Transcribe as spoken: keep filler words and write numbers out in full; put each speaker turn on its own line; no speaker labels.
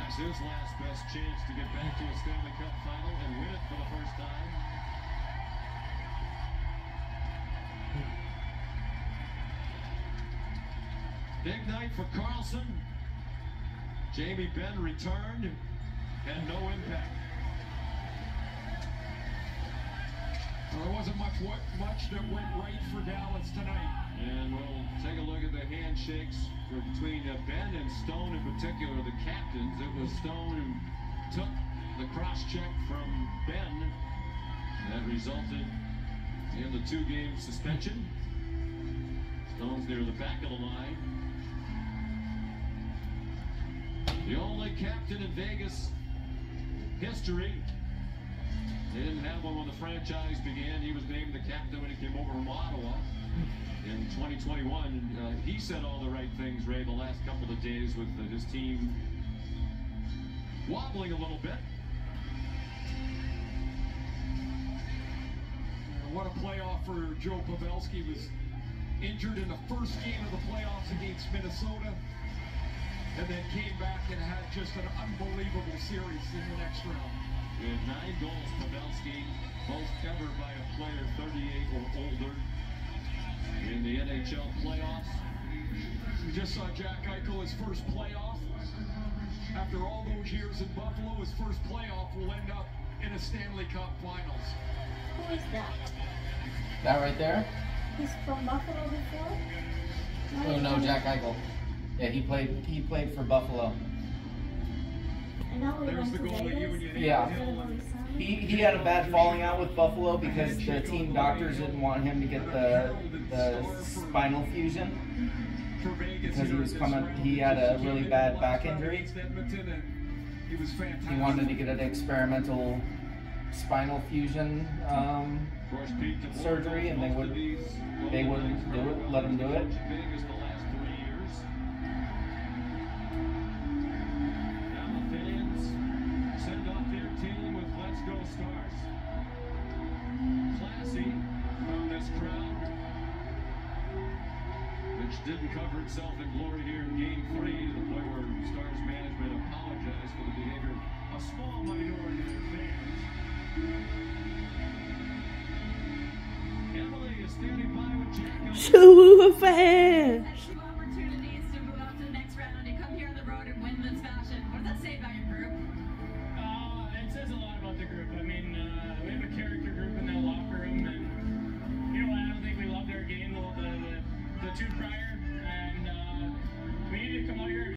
Perhaps his last best chance to get back to a Stanley Cup final and win it for the first time. Big night for Karlsson. Jamie Benn returned, had no impact.
Well, there wasn't much much that went right for Dallas tonight.
And we'll take a look at the handshakes for between uh, Benn and Stone, in particular, the captains. It was Stone who took the cross-check from Benn. That resulted in the two-game suspension. Stone's near the back of the line. The only captain in Vegas history. They didn't have one when the franchise began. He was named the captain when he came over from Ottawa in twenty twenty-one. Uh, he said all the right things, Ray, the last couple of days with uh, his team wobbling a little bit.
Uh, what a playoff for Joe Pavelski. Was injured in the first game of the playoffs against Minnesota, and then came back and had just an unbelievable series in the next round.
With nine goals, Pavelski, most ever by a player thirty-eight or older in the N H L playoffs.
We just saw Jack Eichel, his first playoff. After all those years in Buffalo, his first playoff will end up in a Stanley Cup Finals.
Who is that?
That right there?
He's from Buffalo before?
Oh no, Jack Eichel. Yeah, he played. He played for Buffalo.
I know he
There's
went
the
to
goal that you and
Vegas.
you
Yeah.
named.
He he had a bad falling out with Buffalo because the team doctors didn't want him to get the the spinal fusion because he was coming. He had a really bad back injury. He wanted to get an experimental spinal fusion um, surgery, and they would they wouldn't do it. Let him do it.
Stars. Classy from this crowd, which didn't cover itself in glory here in Game Three, the point where Stars management apologized for the behavior of a small minority of their fans. Emily is standing by with Jack.
Super fans.
Two opportunities to move up to the next round and come here on the road and win this fashion. What does that say about your group?
Uh, it says a lot about the group. I mean, uh, we have a character group in that locker room, and you know what? I don't think we loved our game the, the, the two prior